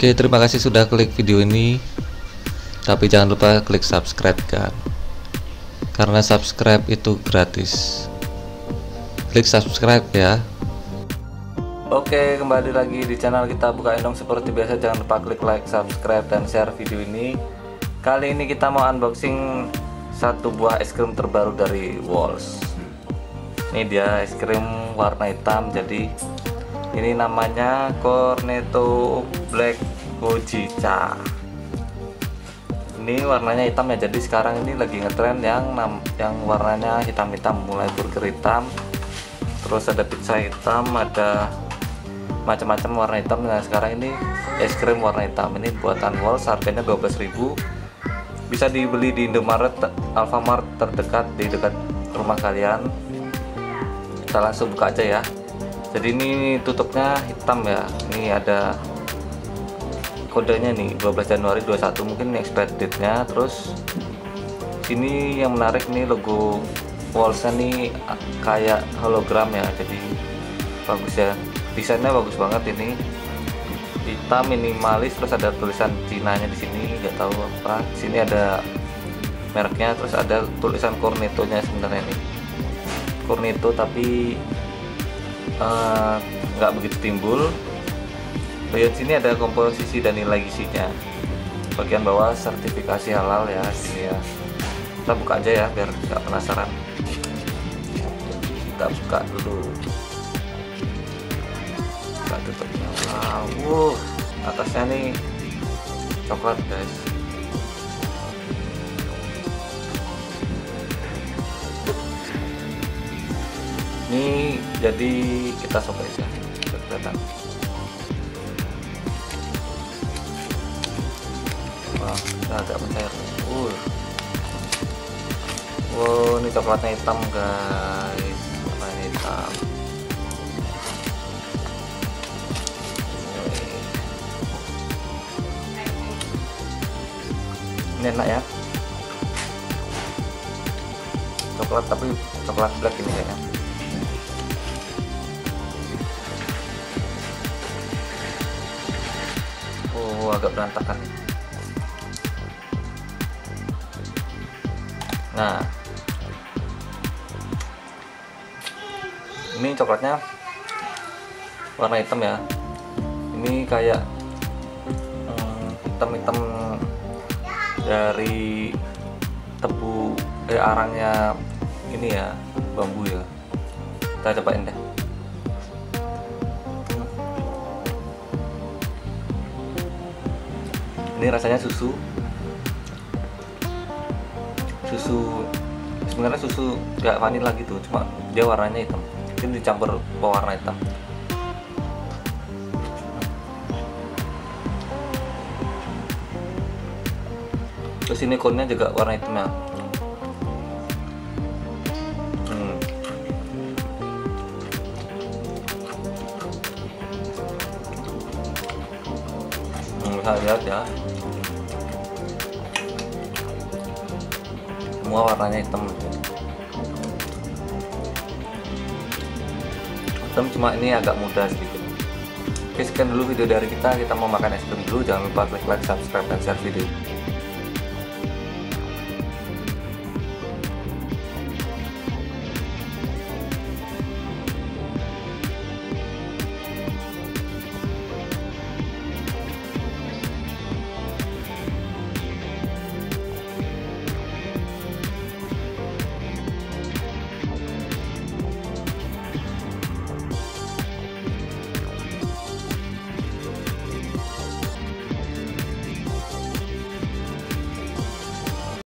Oke, terima kasih sudah klik video ini. Tapi jangan lupa klik subscribe kan, karena subscribe itu gratis. Klik subscribe ya. Oke, kembali lagi di channel kita Buka Endong. Seperti biasa, jangan lupa klik like, subscribe, dan share video ini. Kali ini kita mau unboxing satu buah es krim terbaru dari Walls. Ini dia es krim warna hitam. Jadi ini namanya Cornetto Black Hojicha. Ini warnanya hitam ya. Jadi sekarang ini lagi ngetren yang warnanya hitam-hitam, mulai burger hitam, terus ada pizza hitam, ada macam-macam warna hitam. Nah, sekarang ini es krim warna hitam. Ini buatan Walls, harganya 12.000. Bisa dibeli di Indomaret, Alfamart terdekat di dekat rumah kalian. Kita langsung buka aja ya. Jadi ini tutupnya hitam ya. Ini ada kodenya nih, 12 Januari 21, mungkin expired date-nya. Terus sini yang menarik nih, logo Walls-nya nih kayak hologram ya. Jadi bagus ya. Desainnya bagus banget ini. Hitam minimalis, terus ada tulisan Cinanya di sini, nggak tahu apa. Di sini ada mereknya, terus ada tulisan Cornetto-nya sebenarnya nih. Cornetto tapi nggak begitu timbul. Bagian sini ada komposisi dan nilai gizinya. Bagian bawah sertifikasi halal ya sini ya. Kita buka aja ya biar nggak penasaran. Kita buka dulu. Kita tutupnya. Wow, atasnya nih coklat guys. Ini jadi kita sobek ya, kelihatan. Wah, kita agak mencair. Wow, ini coklatnya hitam guys, warna hitam. Ini enak ya, coklat tapi coklat black ini kayaknya. Agak berantakan. Nah, ini coklatnya warna hitam ya. Ini kayak hitam-hitam dari tebu arangnya ini ya, bambu ya. Kita cobain deh. Ini rasanya susu sebenarnya susu gak vanilla gitu, cuma dia warnanya hitam. Ini dicampur pewarna hitam. Terus ini konnya juga warna hitam ya. Bisa lihat ya, semua warnanya hitam. Cuma ini agak mudah sedikit. Oke, sekian dulu video dari kita. Kita mau makan es krim dulu. Jangan lupa klik like, subscribe, dan share video.